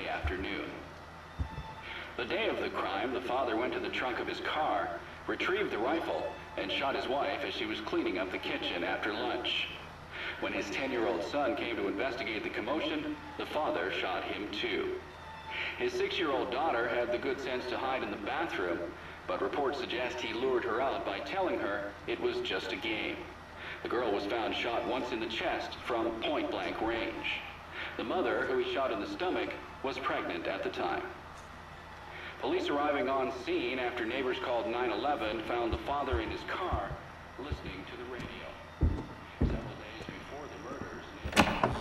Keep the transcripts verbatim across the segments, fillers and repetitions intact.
Sunday afternoon. The day of the crime, the father went to the trunk of his car, retrieved the rifle, and shot his wife as she was cleaning up the kitchen after lunch. When his ten-year-old son came to investigate the commotion, the father shot him too. His six-year-old daughter had the good sense to hide in the bathroom, but reports suggest he lured her out by telling her it was just a game. The girl was found shot once in the chest from point-blank range. The mother, who he shot in the stomach, was pregnant at the time. Police arriving on scene after neighbors called nine eleven found the father in his car listening to the radio. Several days before the murders,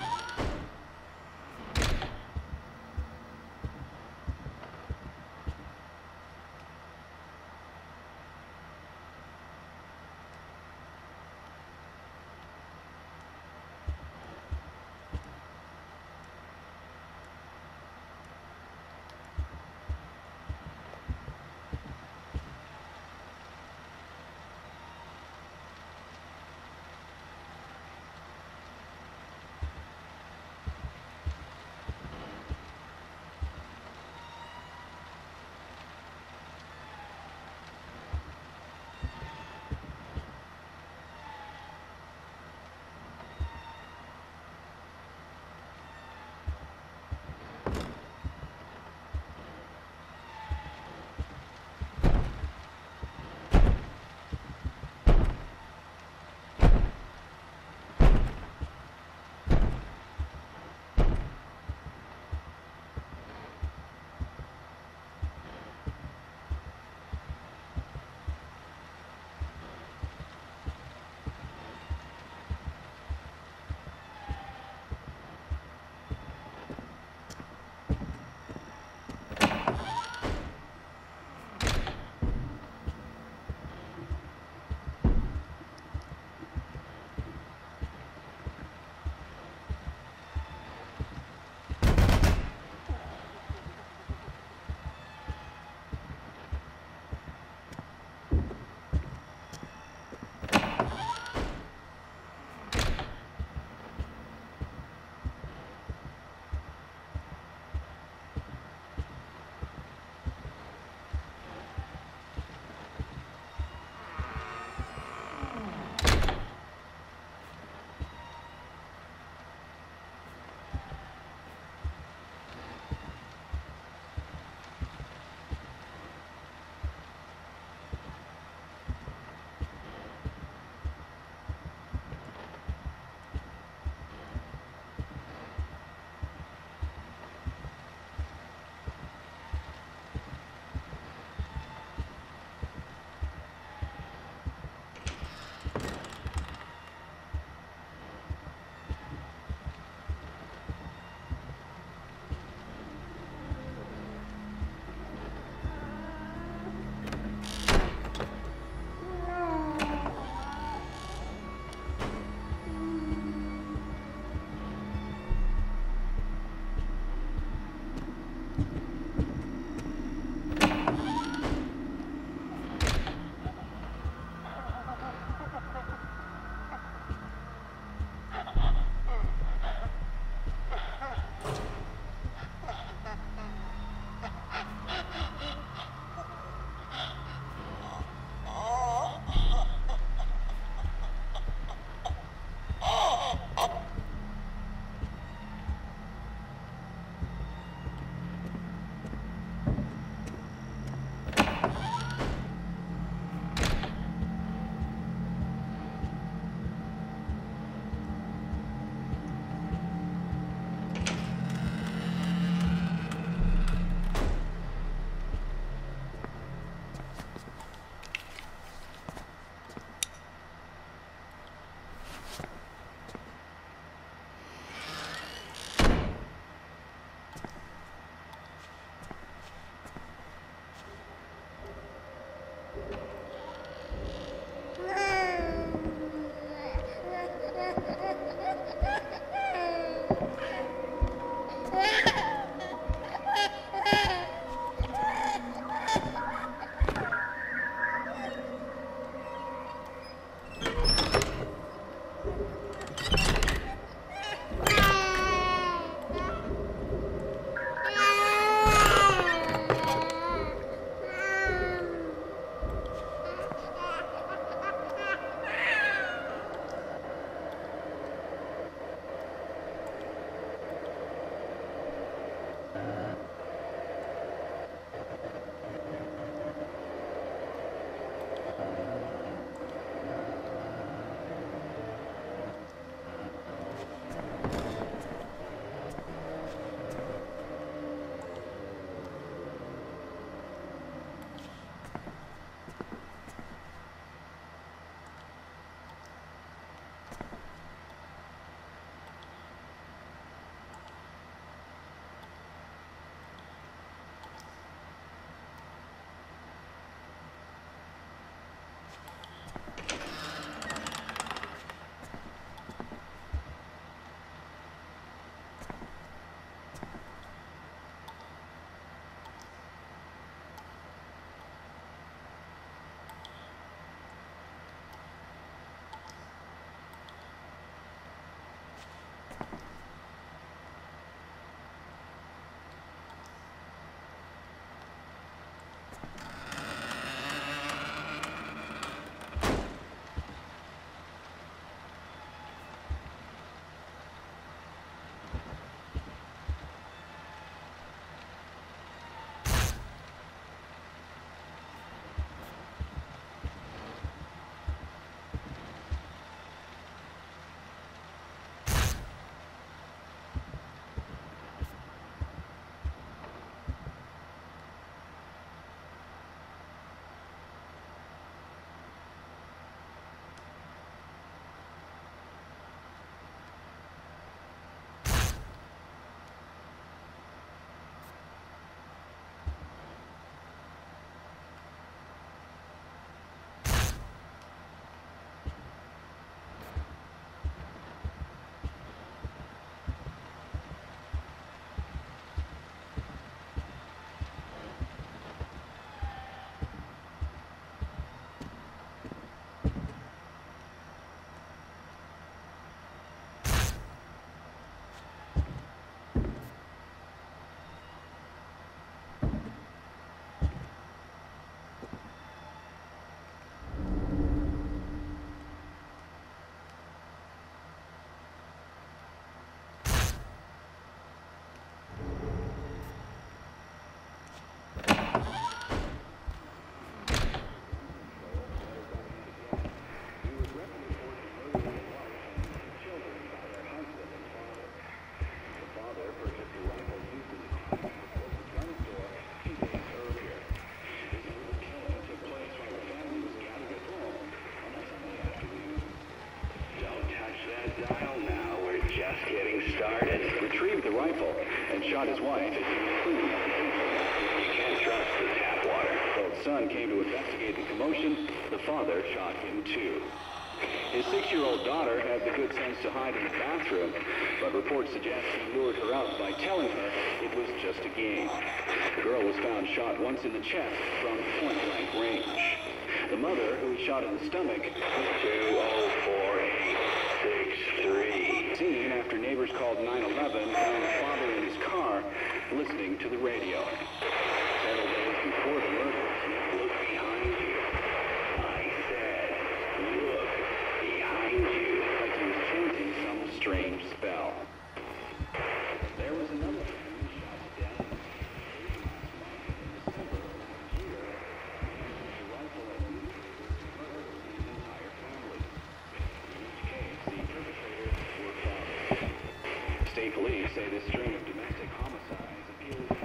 rifle and shot his wife as he was cleaning up the kitchen. You can't trust the tap water. While the son came to investigate the commotion, the father shot him too. His six-year-old daughter had the good sense to hide in the bathroom, but reports suggest he lured her out by telling her it was just a game. The girl was found shot once in the chest from point-blank range. The mother, who was shot in the stomach, was two oh four eight six three. Seen after neighbors called nine eleven and found the father in his car listening to the radio. Several days before the murder, look behind you. I said, look behind you. Like he was chanting some strange spell. There was another man shot to death in December of last year. The rifle had used to murder his entire family. In each case, the perpetrators were fathers. State police say this string of domestic homicides appears to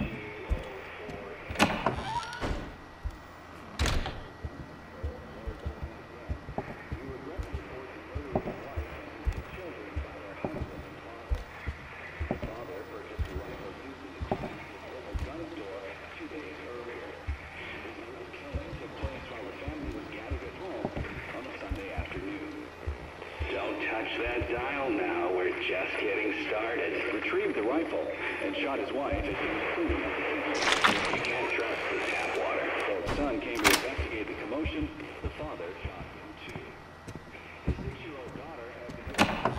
that dial now. We're just getting started. Retrieved the rifle and shot his wife as he was cleaning up the kitchen. You can't trust the tap water. While the son came to investigate the commotion, the father shot him too. His six-year-old daughter had been...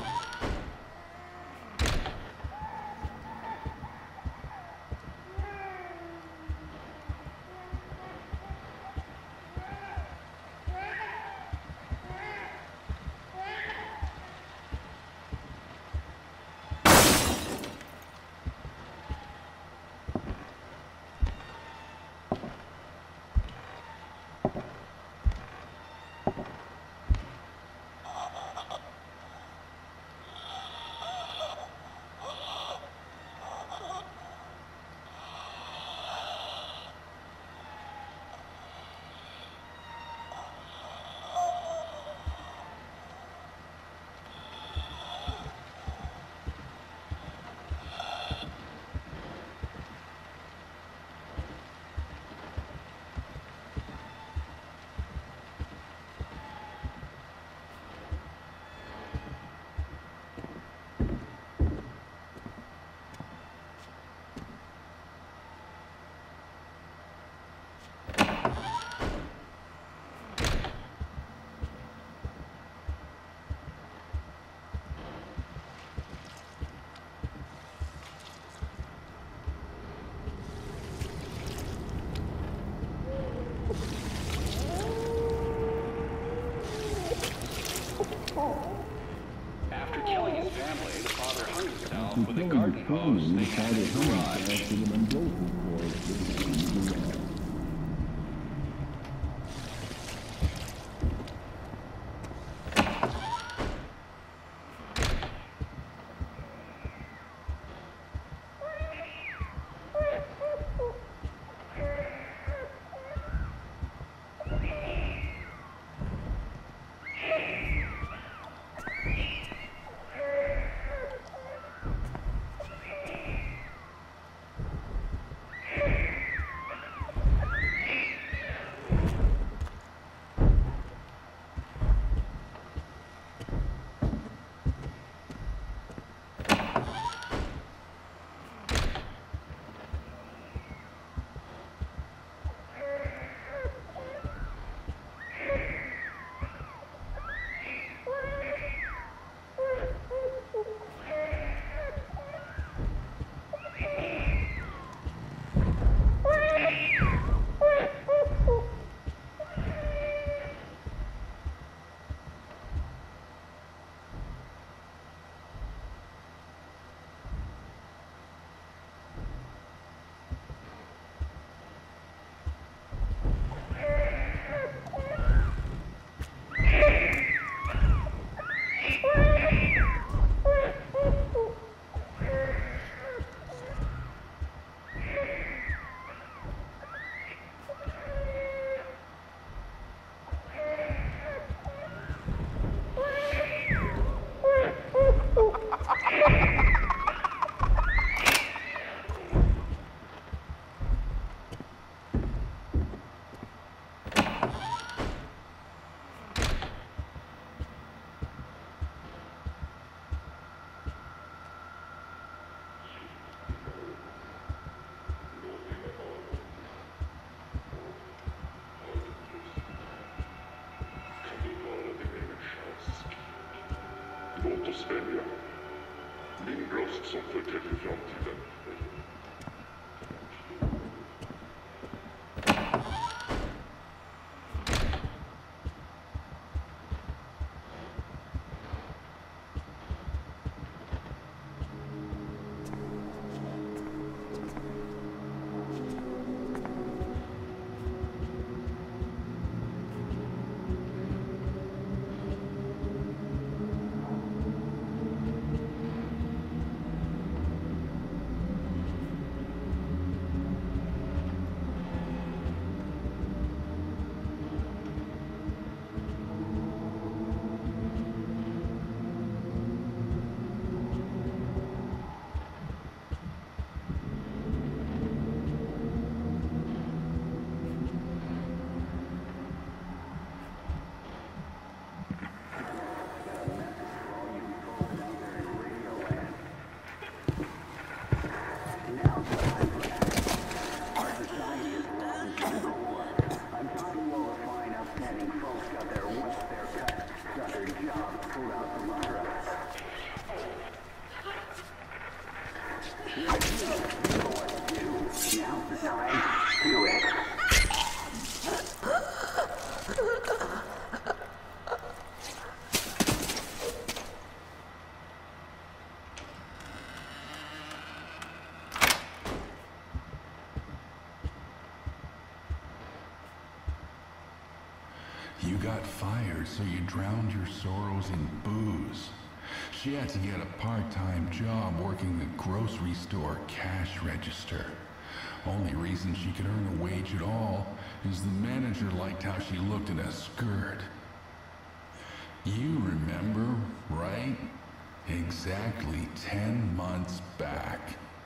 After killing his family, the father hung himself with a garden hose they had in the garage. Just välja. Min röst som förtäcker framtiden. You got fired, so you drowned your sorrows in booze. She had to get a part-time job working the grocery store cash register. Only reason she could earn a wage at all is the manager liked how she looked in a skirt. You remember, right? Exactly ten months back.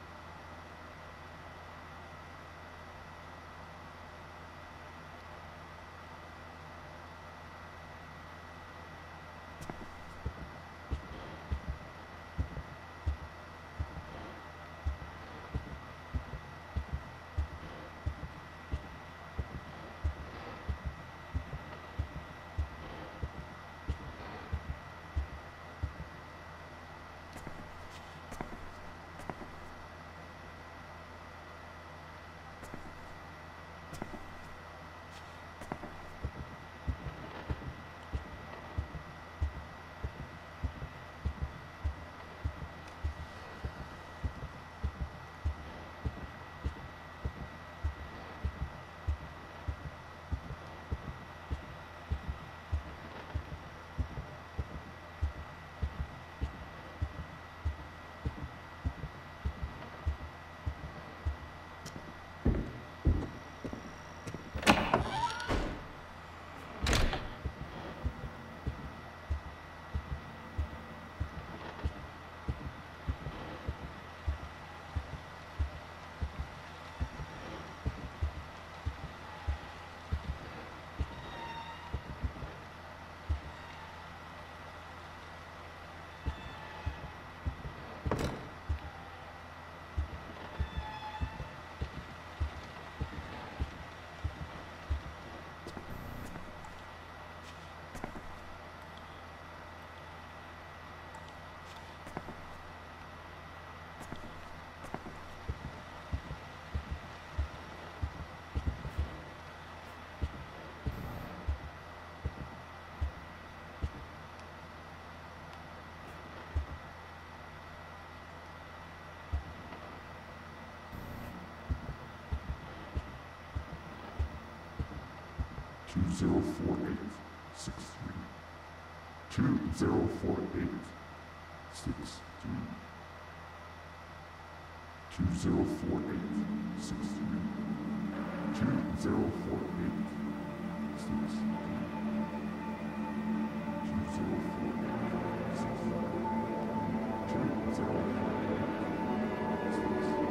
two zero four eight six three. two zero four eight six three. two zero four eight six three. two zero four eight six three. two zero four eight six three. two zero four eight six three.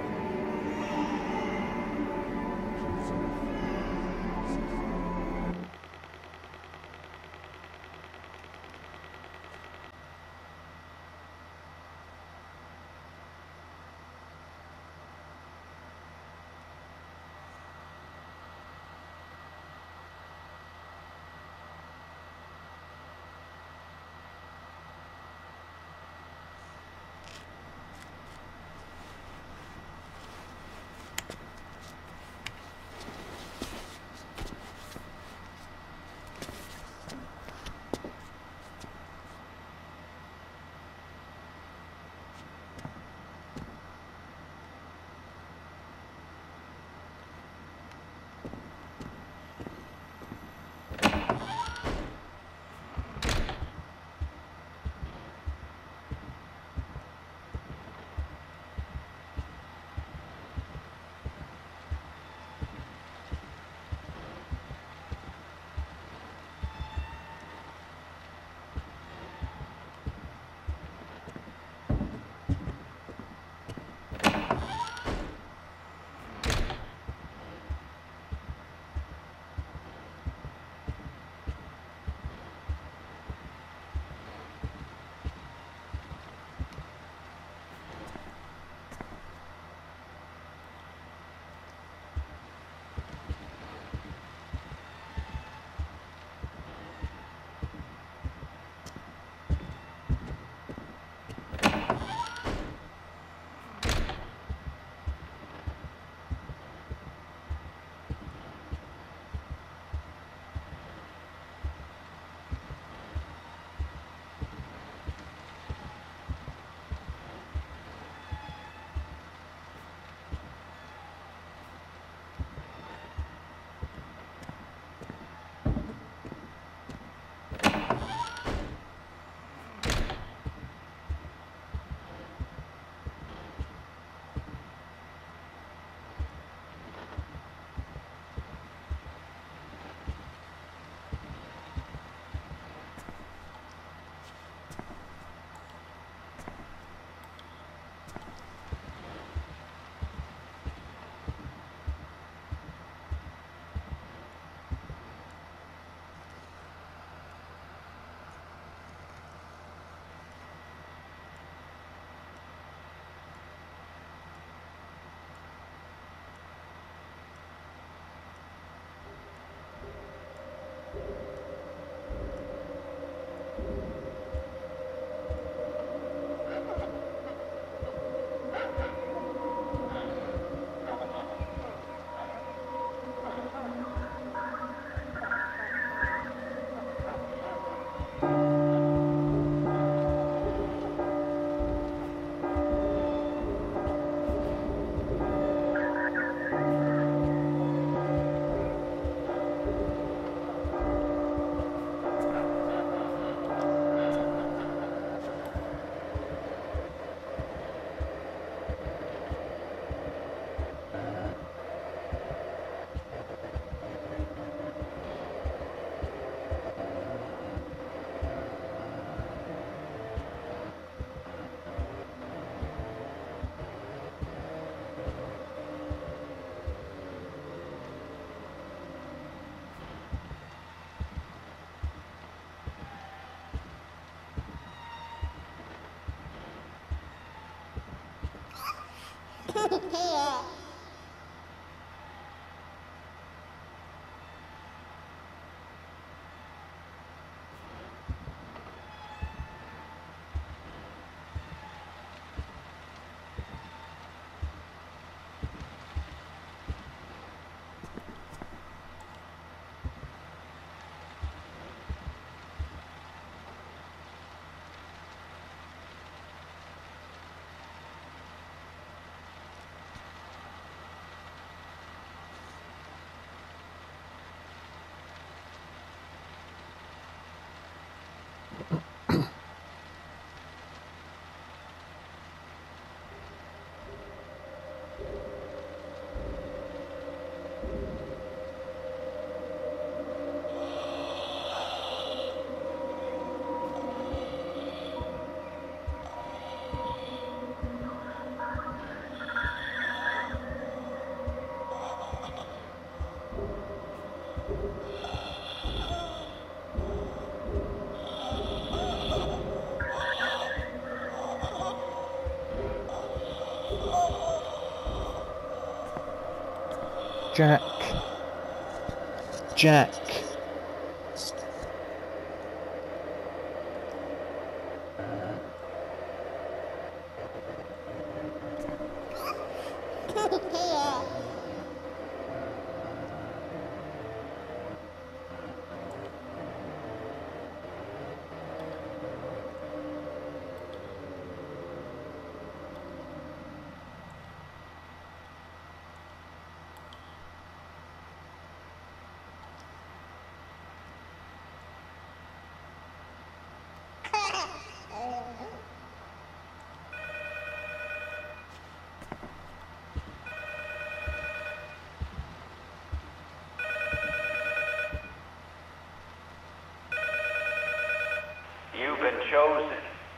Jack. Jack. You've been chosen.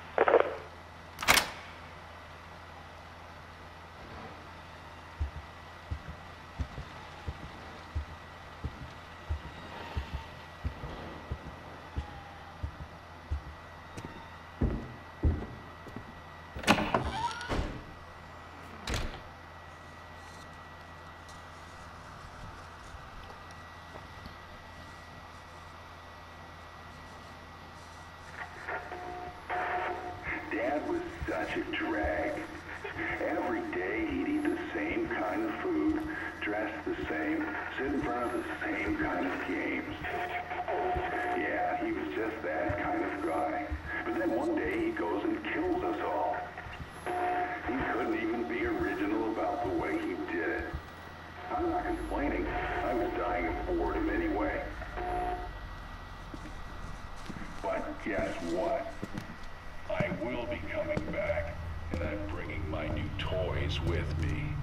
Dad was such a drag. Every day he'd eat the same kind of food, dress the same, sit in front of the same kind of games. Yeah, he was just that kind of guy. But then one day he goes and kills us all. He couldn't even be original about the way he did it. I'm not complaining. I was dying of boredom anyway. But guess what? I will be coming back, and I'm bringing my new toys with me.